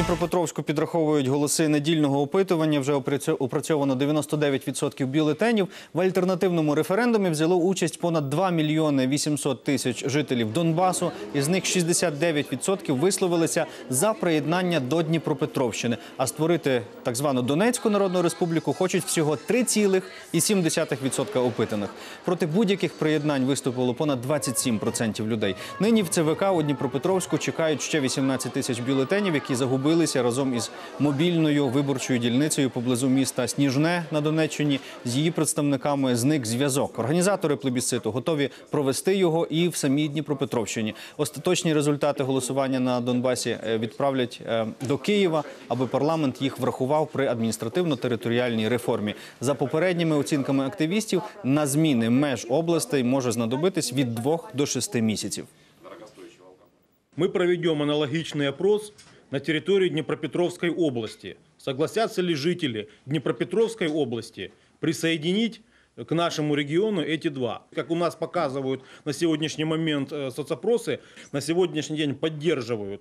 Дніпропетровську підраховують голоси недільного опитування. Вже опрацьовано 99% бюлетенів. В альтернативному референдумі взяло участь понад 2 мільйони 800 тисяч жителів Донбасу. Із них 69% висловилися за приєднання до Дніпропетровщини. А створити так звану Донецьку Народну Республіку хочуть всього 3,7% опитаних. Проти будь-яких приєднань виступило понад 27% людей. Нині в ЦВК у Дніпропетровську чекають ще 18 тисяч бюлетенів, які загубилися разом із мобільною виборчою дільницею поблизу міста Сніжне на Донеччині. З її представниками зник зв'язок. Організатори плебісциту готові провести його і в самій Дніпропетровщині. Остаточні результати голосування на Донбасі відправлять до Києва, аби парламент їх врахував при адміністративно-територіальній реформі. За попередніми оцінками активістів, на зміни меж областей може знадобитись від 2 до 6 місяців. Мы проведем аналогичный опрос на территории Днепропетровской области. Согласятся ли жители Днепропетровской области присоединить к нашему региону эти два? Как у нас показывают на сегодняшний момент соцопросы, на сегодняшний день поддерживают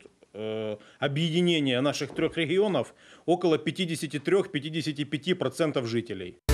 объединение наших трех регионов около 53-55% жителей.